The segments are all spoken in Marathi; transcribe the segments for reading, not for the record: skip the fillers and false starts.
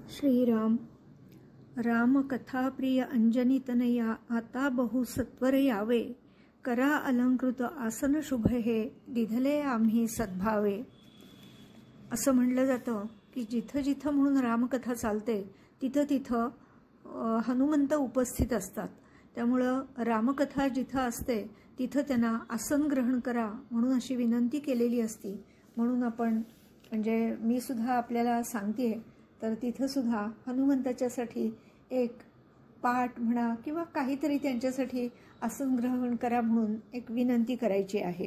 श्रीराम राम कथा प्रिय अंजनीतनया आता बहु सत्वर यावे करा अलंकृत आसन शुभ हे दिधले आम्ही सद्भावे. असं म्हणलं जातं की जिथं जिथं म्हणून रामकथा चालते तिथं तिथं हनुमंत उपस्थित असतात. त्यामुळं रामकथा जिथं असते तिथं त्यांना आसन ग्रहण करा म्हणून अशी विनंती केलेली असती. म्हणून आपण म्हणजे मी सुद्धा आपल्याला सांगते तर तिथं सुद्धा हनुमंताच्यासाठी एक पाठ म्हणा किंवा काहीतरी त्यांच्यासाठी आसन ग्रहण करा म्हणून एक विनंती करायची आहे.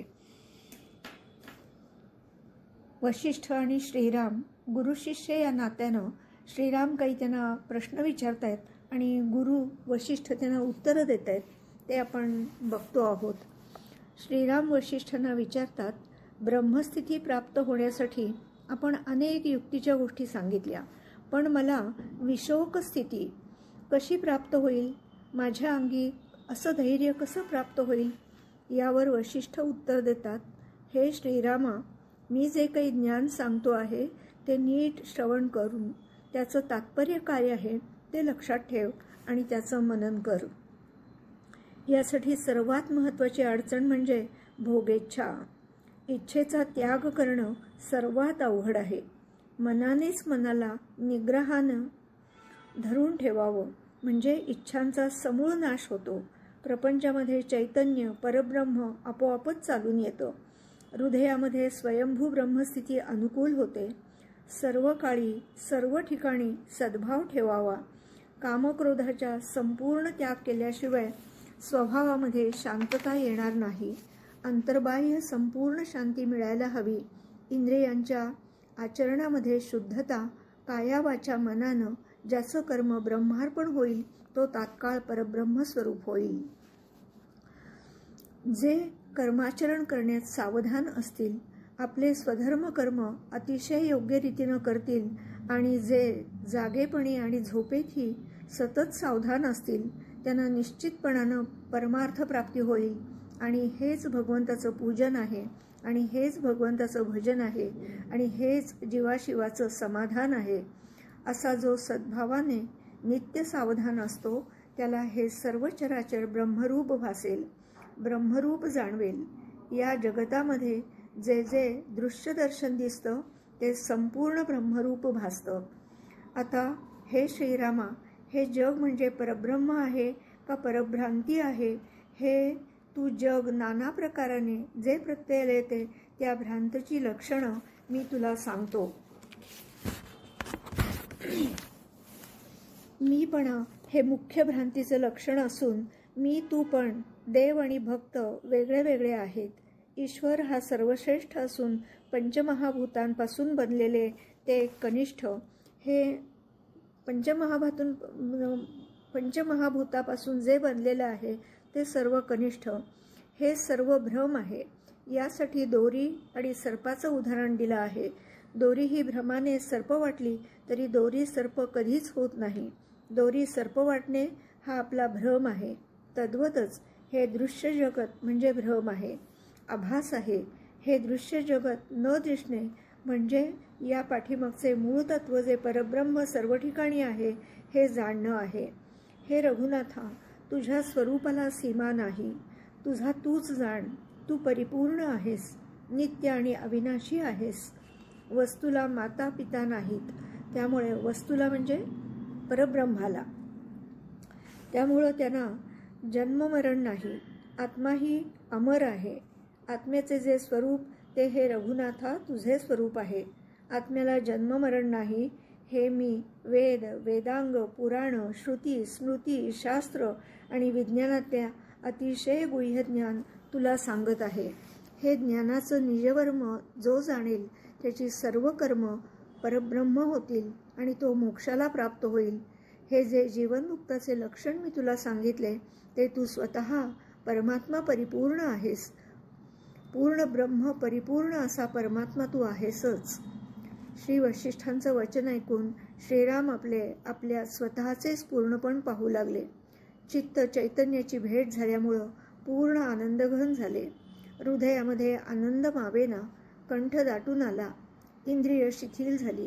वशिष्ठ आणि श्रीराम गुरु शिष्य या नात्यानं श्रीराम काही त्यांना प्रश्न विचारतायत आणि गुरु वशिष्ठ त्यांना उत्तरं देत आहेत ते आपण बघतो आहोत. श्रीराम वशिष्ठांना विचारतात, ब्रह्मस्थिती प्राप्त होण्यासाठी आपण अनेक युक्तीच्या गोष्टी सांगितल्या, पण मला विशोक स्थिती कशी प्राप्त होईल, माझ्या अंगी असं धैर्य कसं प्राप्त होईल. यावर वशिष्ठ उत्तर देतात, हे श्रीरामा, मी जे काही ज्ञान सांगतो आहे ते नीट श्रवण करून त्याचं तात्पर्य काय आहे ते लक्षात ठेव आणि त्याचं मनन कर. यासाठी सर्वात महत्त्वाची अडचण म्हणजे भोगेच्छा. इच्छेचा त्याग करणं सर्वात अवघड आहे. मनानेच मनाला निग्रहानं धरून ठेवावं म्हणजे इच्छांचा समूळ नाश होतो. प्रपंचामध्ये चैतन्य परब्रह्म आपोआपच चालून येतं. हृदयामध्ये स्वयंभू ब्रह्मस्थिती अनुकूल होते. सर्व काळी सर्व ठिकाणी सद्भाव ठेवावा. कामक्रोधाच्या संपूर्ण त्याग केल्याशिवाय स्वभावामध्ये शांतता येणार नाही. अंतर्बाह्य संपूर्ण शांती मिळायला हवी. इंद्रियांच्या आचरणामध्ये शुद्धता, काया वाचा मनानं ज्याचं कर्म ब्रह्मार्पण होईल तो तात्काळ परब्रह्मस्वरूप होईल. जे कर्माचरण करण्यात सावधान असतील, आपले स्वधर्म कर्म अतिशय योग्य रीतीनं करतील आणि जे जागेपणी आणि झोपेतही सतत सावधान असतील त्यांना निश्चितपणानं परमार्थ प्राप्ती होईल. आणि हेच भगवंताचं पूजन आहे आणि हेच भगवंताचं भजन आहे आणि हेच जीवाशिवाचं समाधान आहे. असा जो सद्भावाने नित्य सावधान असतो त्याला हे सर्व चराचर ब्रह्मरूप भासेल, ब्रह्मरूप जाणवेल. या जगतामध्ये जे जे दृश्य दर्शन दिसतं ते संपूर्ण ब्रह्मरूप भासतं. आता हे श्रीरामा, हे जग म्हणजे परब्रह्म आहे का परभ्रांती आहे, हे तू जग नाना प्रकाराने जे प्रत्ययाला येते त्या भ्रांतीची लक्षणं मी तुला सांगतो. मीपणा हे मुख्य भ्रांतीचं लक्षण असून मी तू पण देव आणि भक्त वेगळे वेगळे आहेत. ईश्वर हा सर्वश्रेष्ठ असून पंचमहाभूतांपासून बनलेले ते कनिष्ठ, हे पंचमहाभूतापासून जे बनलेलं आहे ते सर्व कनिष्ठ, हे सर्व भ्रम आहे. यासाठी दोरी आणि सर्पाचं उदाहरण दिलं आहे. दोरी ही भ्रमाने सर्प वाटली तरी दोरी सर्प कधीच होत नाही. दोरी सर्प वाटणे हा आपला भ्रम आहे. तद्वतच हे दृश्य जगत म्हणजे भ्रम आहे, आभास आहे. हे दृश्य जगत न दिसणे म्हणजे या पाठीमागचे मूळ तत्व जे परब्रह्म सर्व ठिकाणी आहे हे जाणणं आहे. हे रघुनाथा, तुझ्या स्वरूपाला सीमा नाही. तुझा तूच जाण. तू परिपूर्ण आहेस, नित्य आणि अविनाशी आहेस. वस्तूला माता पिता नाहीत, त्यामुळे वस्तूला म्हणजे परब्रह्माला, त्यामुळं त्यांना जन्ममरण नाही. आत्मा ही अमर आहे. आत्म्याचे जे स्वरूप ते हे रघुनाथा तुझे स्वरूप आहे. आत्म्याला जन्ममरण नाही. हे मी वेद, वेदांग, पुराण, श्रुती, स्मृती, शास्त्र आणि विज्ञानातल्या अतिशय गुह्य ज्ञान तुला सांगत आहे. हे ज्ञानाचं निजवर्म जो जाणेल त्याची सर्व कर्म परब्रह्म होतील आणि तो मोक्षाला प्राप्त होईल. हे जे जीवनमुक्ताचे लक्षण मी तुला सांगितले ते तू स्वतः परमात्मा परिपूर्ण आहेस. पूर्ण ब्रह्म परिपूर्ण असा परमात्मा तू आहेसच. श्री वशिष्ठांचं वचन ऐकून श्रीराम आपल्या स्वतःचेच पूर्णपण पाहू लागले. चित्त चैतन्याची भेट झाल्यामुळं पूर्ण आनंदघन झाले. हृदयामध्ये आनंद मावेना, कंठ दाटून आला, इंद्रिय शिथिल झाली.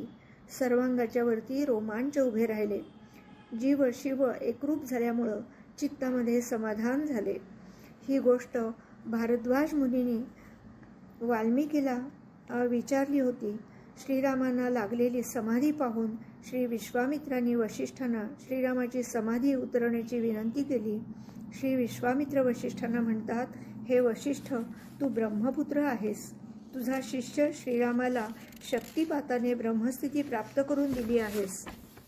सर्वांगाच्या वरती रोमांच उभे राहिले. जीव शिव एकरूप झाल्यामुळं चित्तामध्ये समाधान झाले. ही गोष्ट भारद्वाज मुनींनी वाल्मिकीला विचारली होती. श्रीरामांना लागलेली समाधी पाहून श्री विश्वामित्रांनी वशिष्ठांना श्रीरामाची समाधी उतरवण्याची विनंती केली. श्री विश्वामित्र वशिष्ठांना म्हणतात, हे वशिष्ठ, तू ब्रह्मपुत्र आहेस. तुझा शिष्य श्रीरामाला शक्तिपाताने ब्रह्मस्थिती प्राप्त करून दिली आहेस.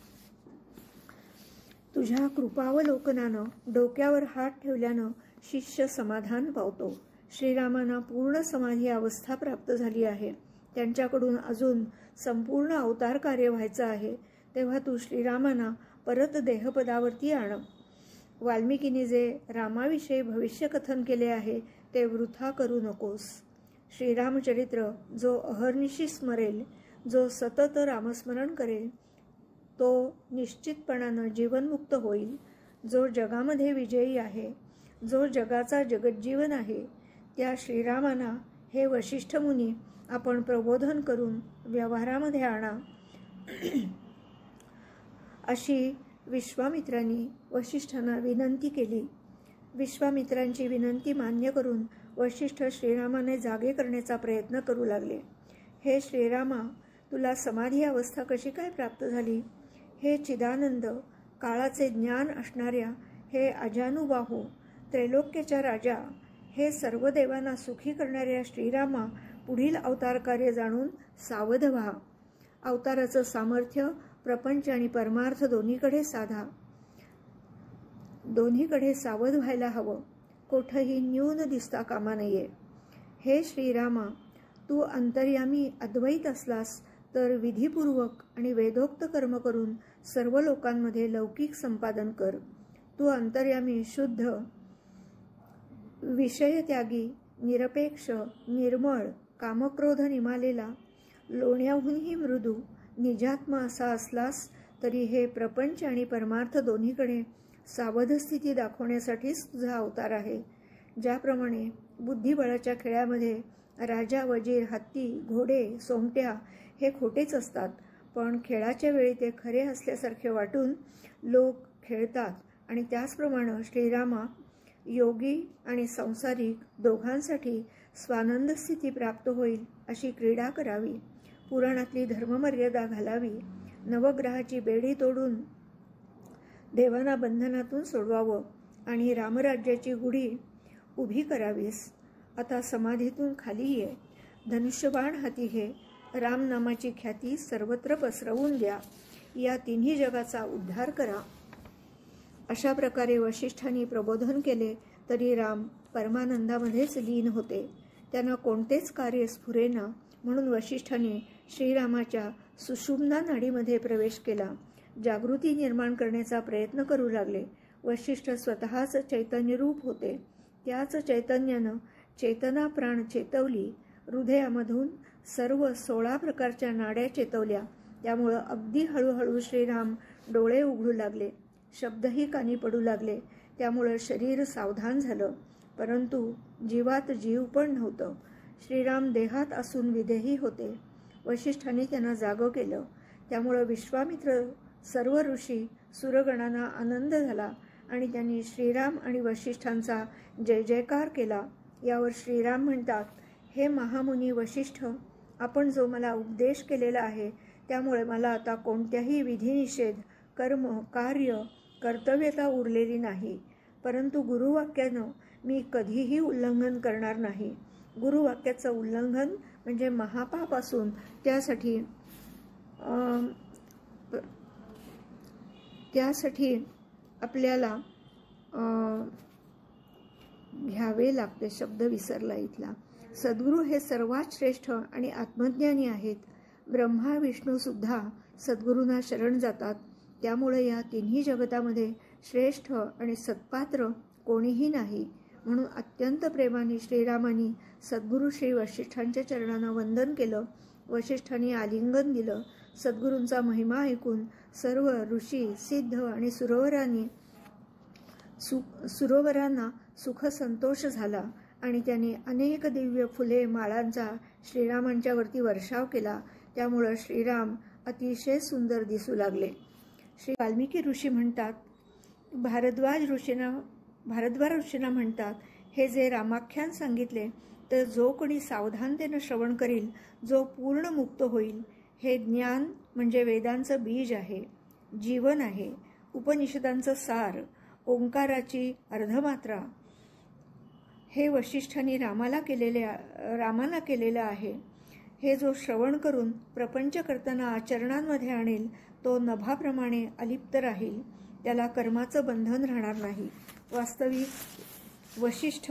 तुझ्या कृपावलोकनानं डोक्यावर हात ठेवल्यानं शिष्य समाधान पावतो. श्रीरामांना पूर्ण समाधी अवस्था प्राप्त झाली आहे. त्यांच्याकडून अजून संपूर्ण अवतार कार्य व्हायचं आहे. तेव्हा तू श्रीरामांना परत देहपदावरती आण. वाल्मिकीने जे रामाविषयी भविष्यकथन केले आहे ते वृथा करू नकोस. श्रीरामचरित्र जो अहर्निशी स्मरेल, जो सतत रामस्मरण करेल, तो निश्चितपणानं जीवनमुक्त होईल. जो जगामध्ये विजयी आहे, जो जगाचा जगज्जीवन आहे, त्या श्रीरामांना हे वशिष्ठ मुनी आपण प्रबोधन करून व्यवहारामध्ये आणा, अशी विश्वामित्रांनी वशिष्ठांना विनंती केली. विश्वामित्रांची विनंती मान्य करून वशिष्ठ श्रीरामाने जागे करण्याचा प्रयत्न करू लागले. हे श्रीरामा, तुला समाधी अवस्था कशी काय प्राप्त झाली? हे चिदानंद, काळाचे ज्ञान असणाऱ्या हे अजानुबाहू, त्रैलोक्याच्या राजा, हे सर्व देवांना सुखी करणाऱ्या श्रीरामा, पुढील अवतार कार्य जाणून सावध व्हा. अवताराचं सामर्थ्य प्रपंच आणि परमार्थ दोन्हीकडे साधा. दोन्हीकडे सावध व्हायला हवं. कोठंही न्यून दिसता कामा नये. हे श्रीरामा, तू अंतर्यामी अद्वैत असलास तर विधीपूर्वक आणि वेदोक्त कर्म करून सर्व लोकांमध्ये लौकिक संपादन कर. तू अंतर्यामी शुद्ध, विषयत्यागी, निरपेक्ष, निर्मळ, कामक्रोध निमालेला, लोण्याहूनही मृदू, निजात्मा असा असलास तरी हे प्रपंच आणि परमार्थ दोन्हीकडे सावध स्थिती दाखवण्यासाठीच तुझा अवतार आहे. ज्याप्रमाणे बुद्धिबळाच्या खेळामध्ये राजा, वजीर, हत्ती, घोडे, सोंगट्या हे खोटेच असतात, पण खेळाच्या वेळी ते खरे असल्यासारखे वाटून लोक खेळतात, आणि त्याचप्रमाणे श्रीरामा, योगी आणि संसारिक दोघांसाठी स्वानंद स्थिती प्राप्त होईल अशी क्रीडा करावी. पुराणातली धर्ममर्यादा घालावी. नवग्रहाची बेडी तोडून देवांना बंधनातून सोडवावं आणि रामराज्याची गुढी उभी करावीस. आता समाधीतून खाली ये. धनुष्यबाण हाती घे. रामनामाची ख्याती सर्वत्र पसरवून द्या. या तिन्ही जगाचा उद्धार करा. अशा प्रकारे वशिष्ठांनी प्रबोधन केले तरी राम परमानंदामध्येच लीन होते. त्यांना कोणतेच कार्य स्फुरेना, म्हणून वशिष्ठांनी श्रीरामाच्या सुषुम्ना नाडीमध्ये प्रवेश केला. जागृती निर्माण करण्याचा प्रयत्न करू लागले. वशिष्ठ स्वतःच चैतन्यरूप होते. त्याच चैतन्यानं चेतना प्राण चेतवली. हृदयामधून सर्व 16 प्रकारच्या नाड्या चेतवल्या. त्यामुळं अगदी हळूहळू श्रीराम डोळे उघडू लागले. शब्दही कानी पडू लागले. त्यामुळं शरीर सावधान झालं, परंतु जीवात जीव पण नव्हतं. श्रीराम देहात असून विदेही होते. वशिष्ठांनी त्यांना जागं केलं. त्यामुळं विश्वामित्र, सर्व ऋषी, सुरगणांना आनंद झाला आणि त्यांनी श्रीराम आणि वशिष्ठांचा जय जयकार केला. यावर श्रीराम म्हणतात, हे महामुनी वशिष्ठ, आपण जो मला उपदेश केलेला आहे त्यामुळे मला आता कोणत्याही विधिनिषेध, कर्म, कार्य, कर्तव्यता उरलेली नाही. परंतु गुरुवाक्यानं मी कधीही उल्लंघन करणार नाही. गुरुवाक्याचं उल्लंघन म्हणजे महापाप असून त्यासाठी आपल्याला घ्यावे लागते. शब्द विसरला इथला. सद्गुरू हे सर्वात श्रेष्ठ आणि आत्मज्ञानी आहेत. ब्रह्मा विष्णू सुद्धा सद्गुरूंना शरण जातात. त्यामुळे या तिन्ही जगतामध्ये श्रेष्ठ आणि सत्पात्र कोणीही नाही. म्हणून अत्यंत प्रेमाने श्रीरामांनी सद्गुरू श्री वशिष्ठांच्या चरणांना वंदन केलं. वशिष्ठांनी आलिंगन दिलं. सद्गुरूंचा महिमा ऐकून सर्व ऋषी, सिद्ध आणि सुरोवरांना सुख संतोष झाला आणि त्यांनी अनेक दिव्य फुले, माळांचा श्रीरामांच्या वरती वर्षाव केला. त्यामुळे श्रीराम अतिशय सुंदर दिसू लागले. श्री वाल्मिकी ऋषी म्हणतात, भारद्वाज ऋषींना म्हणतात, हे जे रामाख्यान सांगितले तर जो कोणी सावधानतेने श्रवण करील, जो पूर्ण मुक्त होईल. हे ज्ञान म्हणजे वेदांचं बीज आहे, जीवन आहे, उपनिषदांचं सार, ओंकाराची अर्धमात्रा. हे वशिष्ठांनी रामाला केलेलं आहे. हे जो श्रवण करून प्रपंच करताना आचरणांमध्ये आणेल तो नभाप्रमाणे अलिप्त राहील, त्याला कर्माचं बंधन राहणार नाही. वास्तविक वशिष्ठ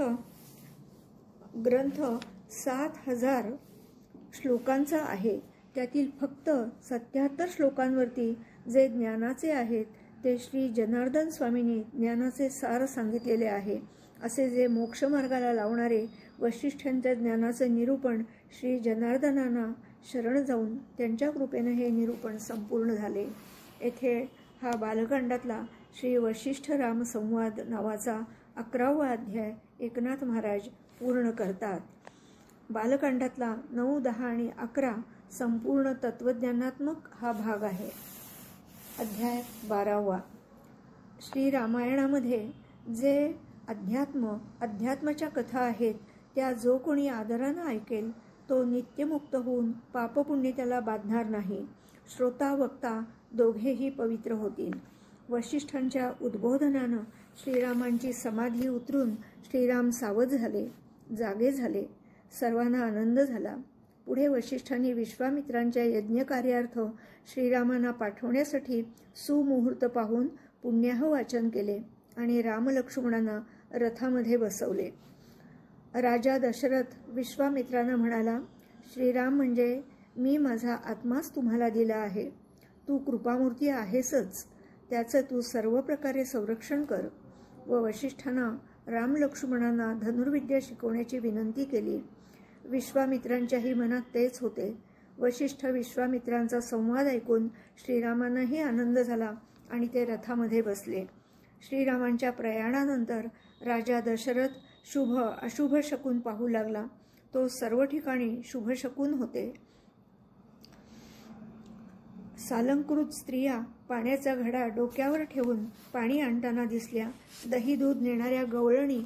ग्रंथ 7000 श्लोकांचा आहे. त्यातील फक्त 77 श्लोकांवरती जे ज्ञानाचे आहेत ते श्री जनार्दन स्वामींनी ज्ञानाचे सार सांगितलेले आहे. असे जे मोक्षमार्गाला लावणारे वशिष्ठांच्या ज्ञानाचे निरूपण श्री जनार्दनांना शरण जाऊन त्यांच्या कृपेने हे निरूपण संपूर्ण झाले. येथे हा बालकांडातला श्री वशिष्ठ राम संवाद नावाचा 11वा अध्याय एकनाथ महाराज पूर्ण करतात. बालकांडातला 9, 10 आणि 11 संपूर्ण तत्वज्ञानात्मक हा भाग आहे. अध्याय 12वा. श्री रामायणामध्ये जे अध्यात्माच्या कथा आहेत त्या जो कोणी आदरानं ऐकेल तो नित्यमुक्त होऊन पापपुण्य त्याला बाधणार नाही. श्रोता वक्ता दोघेही पवित्र होतील. वशिष्ठांच्या उद्बोधनानं श्रीरामांची समाधी उतरून श्रीराम सावध झाले, जागे झाले. सर्वांना आनंद झाला. पुढे वशिष्ठांनी विश्वामित्रांच्या यज्ञकार्यार्थ श्रीरामांना पाठवण्यासाठी सुमुहूर्त पाहून पुण्याह वाचन केले आणि रामलक्ष्मणांना रथामध्ये बसवले. राजा दशरथ विश्वामित्रांना म्हणाला, श्रीराम म्हणजे मी माझा आत्माच तुम्हाला दिला आहे. तू कृपामूर्ती आहेसच, त्याचं तू सर्व प्रकारे संरक्षण कर. व वशिष्ठांना रामलक्ष्मणांना धनुर्विद्या शिकवण्याची विनंती केली. विश्वामित्रांच्याही मनात तेच होते. वशिष्ठ विश्वामित्रांचा संवाद ऐकून श्रीरामांनाही आनंद झाला आणि ते रथामध्ये बसले. श्रीरामांच्या प्रयाणानंतर राजा दशरथ शुभ अशुभ शकून पाहू लागला. तो सर्व ठिकाणी शुभ शकून होते. सालंकृत स्त्रिया पाण्याचा घडा डोक्यावर ठेवून पाणी आणताना दिसल्या. दही दूध नेणाऱ्या गवळणी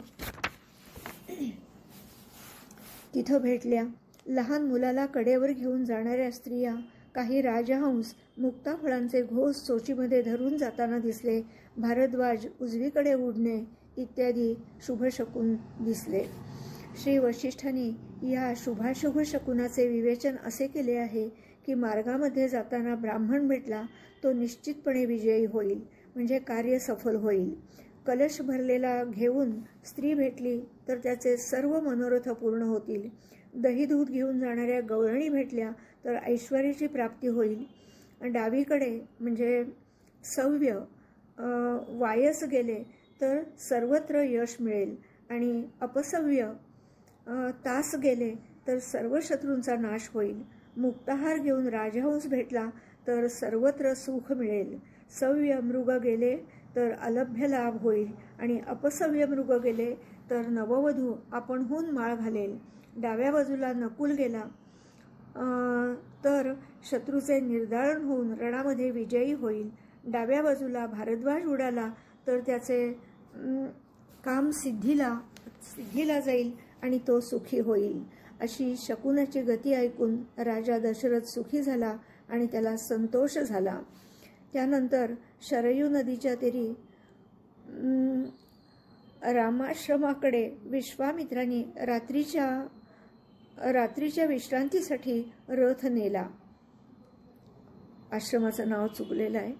तिथं भेटल्या. लहान मुलाला कडेवर घेऊन जाणाऱ्या स्त्रिया, काही राजहंस मुक्ताफळांचे घोस चोचीमध्ये धरून जाताना दिसले. भारद्वाज उजवीकडे उडणे इत्यादी शुभशकुन दिसले. श्री वशिष्ठांनी या शुभाशुभ शकुनाचे विवेचन असे केले आहे की मार्गामध्ये जाताना ब्राह्मण भेटला तो निश्चितपणे विजयी होईल, म्हणजे कार्य सफल होईल. कलश भरलेला घेऊन स्त्री भेटली तर त्याचे सर्व मनोरथ पूर्ण होतील. दही दूध घेऊन जाणाऱ्या गवळणी भेटल्या तर ऐश्वर्याची प्राप्ती होईल. डावीकडे म्हणजे सव्य वायस गेले तर सर्वत्र यश मिळेल आणि अपसव्य तास गेले तर सर्व शत्रूंचा नाश होईल. मुक्ताहार घेऊन राजहंस भेटला तर सर्वत्र सुख मिळेल. सव्य मृग गेले तर अलभ्य लाभ होईल आणि अपसव्य मृग गेले तर नववधू आपणहून माळ घालेल. डाव्या बाजूला नकुल गेला तर शत्रूचे निर्दारण होऊन रणामध्ये विजयी होईल. डाव्या बाजूला भारद्वाज उडाला तर त्याचे काम सिद्धीला जाईल आणि तो सुखी होईल. अशी शकुनाची गती ऐकून राजा दशरथ सुखी झाला आणि त्याला संतोष झाला. त्यानंतर शरयू नदीच्या तीरी रामाश्रमाकडे विश्वामित्रांनी रात्रीच्या विश्रांतीसाठी रथ नेला. आश्रमाचं नाव चुकलेलं आहे.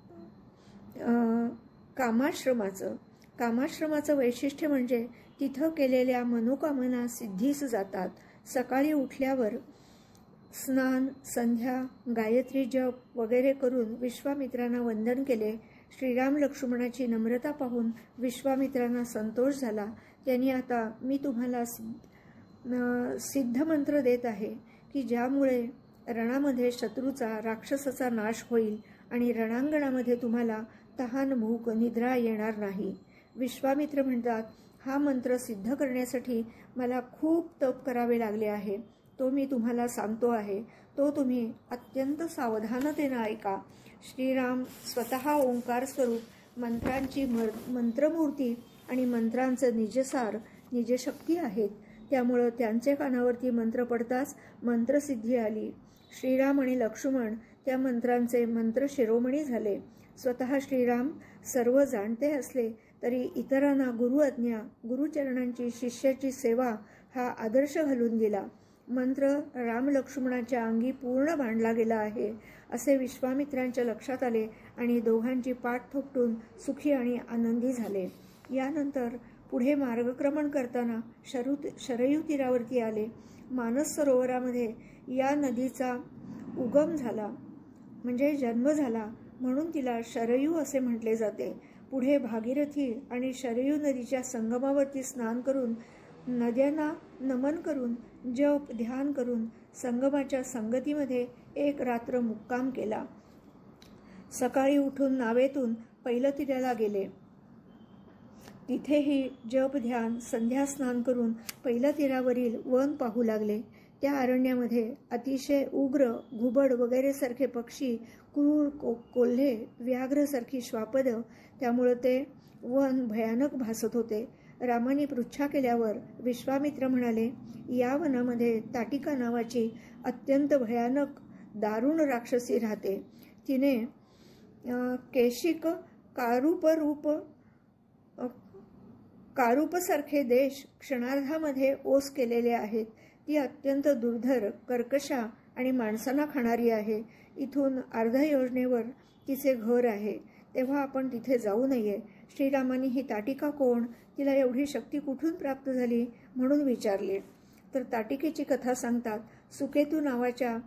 कामाश्रमाचं वैशिष्ट्य म्हणजे तिथं केलेल्या मनोकामना सिद्धीस जातात. सकाळी उठल्यावर स्नान, संध्या, गायत्री जप वगैरे करून विश्वामित्रांना वंदन केले. श्रीराम लक्ष्मणाची नम्रता पाहून विश्वामित्रांना संतोष झाला. त्यांनी आता मी तुम्हाला सिद्ध मंत्र देत आहे की ज्यामुळे रणामध्ये शत्रूचा राक्षसाचा नाश होईल आणि रणांगणामध्ये तुम्हाला तहान भूक निद्रा येणार नाही. विश्वामित्र म्हणतात, हा मंत्र सिद्ध करण्यासाठी मला खूप तप करावे लागले आहे. तो मी तुम्हाला सांगतो आहे. तो तुम्ही अत्यंत सावधानतेने ऐका. श्रीराम स्वतः ओंकार स्वरूप मंत्रांची मंत्रमूर्ती आणि मंत्रांचं निजसार निजशक्ती आहेत. त्यामुळं त्यांचे कानावरती मंत्र पडताच मंत्रसिद्धी आली. श्रीराम आणि लक्ष्मण त्या मंत्रांचे मंत्र शिरोमणी झाले. स्वतः श्रीराम सर्व जाणते असले तरी इतरांना गुरुआज्ञा, गुरुचरणांची, शिष्याची सेवा हा आदर्श घालून दिला. मंत्र राम लक्ष्मणाच्या अंगी पूर्ण बांधला गेला आहे असे विश्वामित्रांच्या लक्षात आले आणि दोघांची पाठ थोपटून सुखी आणि आनंदी झाले. यानंतर पुढे मार्गक्रमण करताना शरयू तीरावरती आले. मानस सरोवरामध्ये या नदीचा उगम झाला म्हणजे जन्म झाला म्हणून तिला शरयू असे म्हटले जाते. पुढे भागीरथी आणि शरयू नदीच्या संगमावरती स्नान करून, नद्यांना नमन करून, जप ध्यान करून संगमाच्या संगतीमध्ये एक रात्र मुक्काम केला. सकाळी उठून नावेतून पैलतीराला गेले. तिथेही जप ध्यान संध्या स्नान करून पैलतीरावरील वन पाहू लागले. त्या अरण्यामध्ये अतिशय उग्र घुबड वगैरे सारखे पक्षी, क्रूर कोल्हे, व्याघ्रसारखी श्वापद, त्यामुळे ते वन भयानक भासत होते. रामाने पृच्छा केल्यावर विश्वामित्र म्हणाले, या वनामध्ये ताटिका नावाची अत्यंत भयानक दारुण राक्षसी राहते. तिने केशिक कारूपसारखे देश क्षणार्धामध्ये ओस केलेले आहेत. ती अत्यंत दुर्धर, कर्कशा आणि माणसांना खाणारी आहे. इथून अर्ध्या योजनेवर तिचे घर आहे. तेव्हा आपण तिथे जाऊ नये. श्रीरामांनी ही ताटिका कोण, तिला एवढी शक्ती कुठून प्राप्त झाली म्हणून विचारले. तर ताटिकेची कथा सांगतात. सुकेतू नावाच्या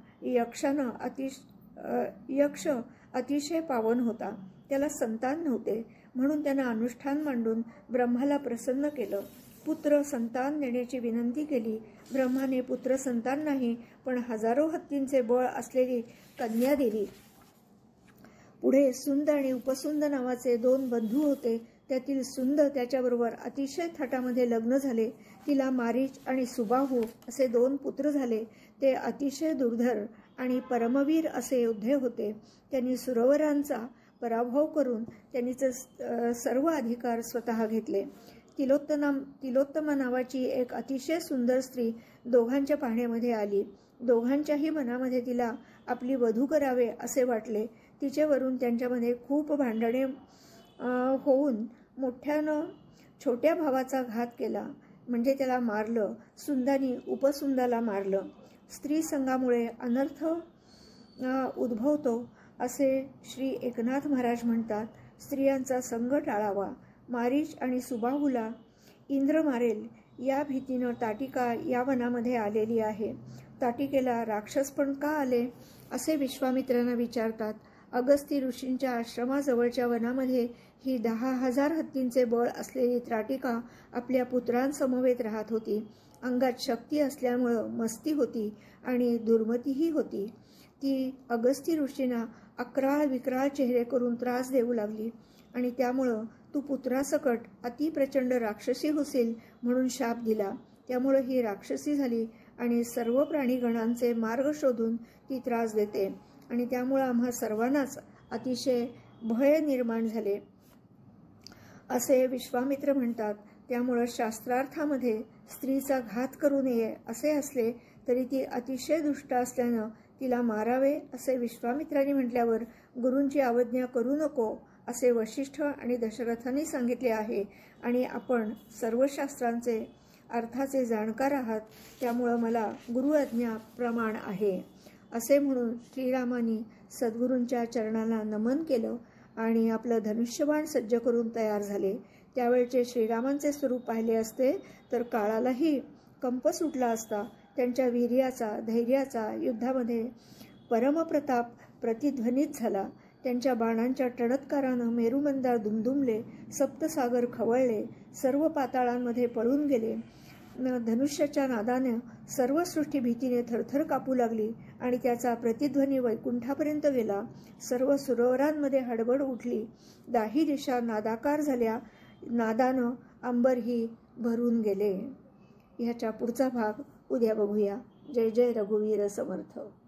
यक्ष अतिशय पावन होता. त्याला संतान नव्हते म्हणून त्यानं अनुष्ठान मांडून ब्रह्माला प्रसन्न केलं. पुत्र संतान देण्याची विनंती केली. ब्रह्माने पुत्र संतान नाही पण हजारो हत्तींचे बळ असलेली कन्या दिली. पुढे सुंद आणि उपसुंद नावाचे दोन बंधू होते. त्यातील सुंद त्याच्याबरोबर अतिशय थाटामध्ये लग्न झाले. तिला मारीच आणि सुबाहू असे दोन पुत्र झाले. ते अतिशय दुर्धर आणि परमवीर असे योद्धे होते. त्यांनी सुरवरांचा पराभव करून त्यांनी सर्व अधिकार स्वतः घेतले. तिलोत्तमा नावाची एक अतिशय सुंदर स्त्री दोघांच्या पाहण्यामध्ये आली. दोघांच्याही मनामध्ये तिला आपली वधू करावे असे वाटले. तिच्यावरून त्यांच्यामध्ये खूप भांडणे होऊन मोठ्यानं छोट्या भावाचा घात केला म्हणजे त्याला मारलं. सुंदानी उपसुंदाला मारलं. स्त्री संघामुळे अनर्थ उद्भवतो असे श्री एकनाथ महाराज म्हणतात. स्त्रियांचा संघ टाळावा. मारीच आणि सुबाहूला इंद्र मारेल या भीतीनं ताटिका या वनामध्ये आलेली आहे. ताटिकेला राक्षस पण का आले असे विश्वामित्रांना विचारतात. अगस्ती ऋषींच्या आश्रमाजवळच्या वनामध्ये ही 10,000 हत्तींचे बळ असलेली ताटिका आपल्या पुत्रांसमवेत राहत होती. अंगात शक्ती असल्यामुळं मस्ती होती आणि दुर्मतीही होती. ती अगस्ती ऋषींना अक्राळ विक्राळ चेहरे करून त्रास देऊ लागली आणि त्यामुळं तू पुत्रासकट अतिप्रचंड राक्षसी होशील म्हणून शाप दिला. त्यामुळे ही राक्षसी झाली आणि सर्व प्राणीगणांचे मार्ग शोधून ती त्रास देते आणि त्यामुळे आम्हा सर्वांनाच अतिशय भय निर्माण झाले असे विश्वामित्र म्हणतात. त्यामुळे शास्त्रार्थामध्ये स्त्रीचा घात करू नये असे असले तरी ती अतिशय दुष्ट असल्यानं तिला मारावे असे विश्वामित्रांनी म्हटल्यावर गुरूंची अवज्ञा करू नको असे वशिष्ठ आणि दशरथांनी सांगितले आहे. आणि आपण सर्व शास्त्रांचे अर्थाचे जाणकार आहात त्यामुळं मला गुरु आज्ञा प्रमाण आहे असे म्हणून श्रीरामांनी सद्गुरूंच्या चरणाला नमन केलं आणि आपलं धनुष्यबाण सज्ज करून तयार झाले. त्यावेळचे श्रीरामांचे स्वरूप पाहिले असते तर काळालाही कंप सुटला असता. त्यांच्या वीर्याचा, धैर्याचा युद्धामध्ये परमप्रताप प्रतिध्वनित झाला. त्यांच्या बाणांच्या टणत्कारानं मेरुमंदार दुमदुमले, सप्तसागर खवळले, सर्व पाताळांमध्ये पळून गेले. धनुष्याच्या नादाने सर्व सृष्टी भीतीने थरथर कापू लागली आणि त्याचा प्रतिध्वनी वैकुंठापर्यंत गेला. सर्व सुरवरांमध्ये हडबड उठली. दाही दिशा नादाकार झाल्या. नादानं अंबरही भरून गेले. ह्याचा पुढचा भाग उद्या बघूया. जय जय रघुवीर समर्थ.